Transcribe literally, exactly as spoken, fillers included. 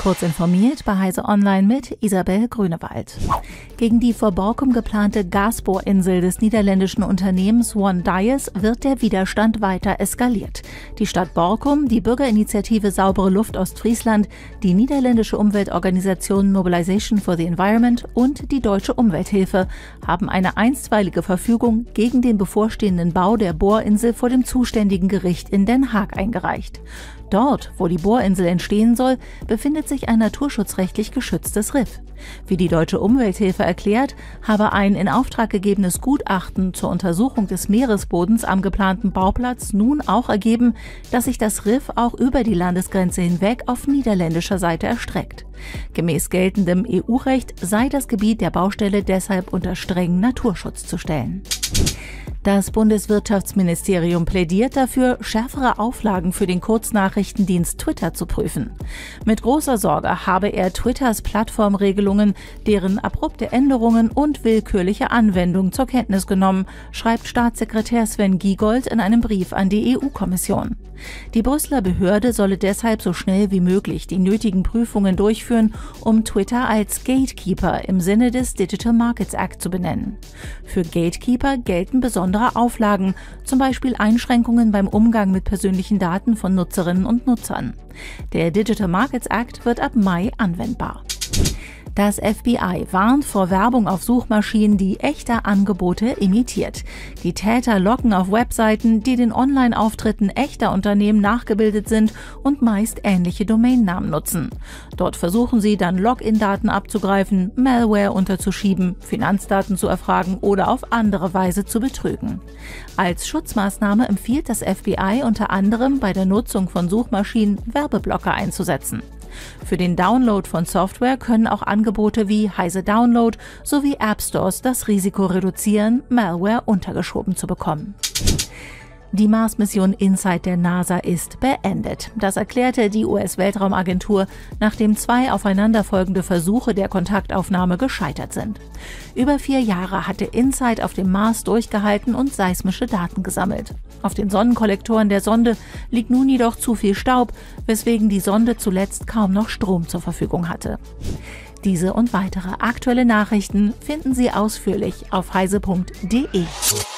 Kurz informiert bei Heise Online mit Isabel Grünewald. Gegen die vor Borkum geplante Gasbohrinsel des niederländischen Unternehmens OneDias wird der Widerstand weiter eskaliert. Die Stadt Borkum, die Bürgerinitiative Saubere Luft Ostfriesland, die niederländische Umweltorganisation Mobilization for the Environment und die Deutsche Umwelthilfe haben eine einstweilige Verfügung gegen den bevorstehenden Bau der Bohrinsel vor dem zuständigen Gericht in Den Haag eingereicht. Dort, wo die Bohrinsel entstehen soll, befindet sich ein naturschutzrechtlich geschütztes Riff. Wie die Deutsche Umwelthilfe erklärt, habe ein in Auftrag gegebenes Gutachten zur Untersuchung des Meeresbodens am geplanten Bauplatz nun auch ergeben, dass sich das Riff auch über die Landesgrenze hinweg auf niederländischer Seite erstreckt. Gemäß geltendem E U-Recht sei das Gebiet der Baustelle deshalb unter strengen Naturschutz zu stellen. Das Bundeswirtschaftsministerium plädiert dafür, schärfere Auflagen für den Kurznachrichtendienst Twitter zu prüfen. Mit großer Sorge habe er Twitters Plattformregelungen, deren abrupte Änderungen und willkürliche Anwendung zur Kenntnis genommen, schreibt Staatssekretär Sven Giegold in einem Brief an die E U-Kommission. Die Brüsseler Behörde solle deshalb so schnell wie möglich die nötigen Prüfungen durchführen, um Twitter als Gatekeeper im Sinne des Digital Markets Act zu benennen. Für Gatekeeper gelten besondere Auflagen, zum Beispiel Einschränkungen beim Umgang mit persönlichen Daten von Nutzerinnen und Nutzern. Der Digital Markets Act wird ab Mai anwendbar. Das F B I warnt vor Werbung auf Suchmaschinen, die echte Angebote imitiert. Die Täter locken auf Webseiten, die den Online-Auftritten echter Unternehmen nachgebildet sind und meist ähnliche Domainnamen nutzen. Dort versuchen sie dann Login-Daten abzugreifen, Malware unterzuschieben, Finanzdaten zu erfragen oder auf andere Weise zu betrügen. Als Schutzmaßnahme empfiehlt das F B I unter anderem bei der Nutzung von Suchmaschinen Werbeblocker einzusetzen. Für den Download von Software können auch Angebote wie Heise Download sowie App Stores das Risiko reduzieren, Malware untergeschoben zu bekommen. Die Mars-Mission InSight der NASA ist beendet. Das erklärte die U S-Weltraumagentur, nachdem zwei aufeinanderfolgende Versuche der Kontaktaufnahme gescheitert sind. Über vier Jahre hatte InSight auf dem Mars durchgehalten und seismische Daten gesammelt. Auf den Sonnenkollektoren der Sonde liegt nun jedoch zu viel Staub, weswegen die Sonde zuletzt kaum noch Strom zur Verfügung hatte. Diese und weitere aktuelle Nachrichten finden Sie ausführlich auf heise punkt de.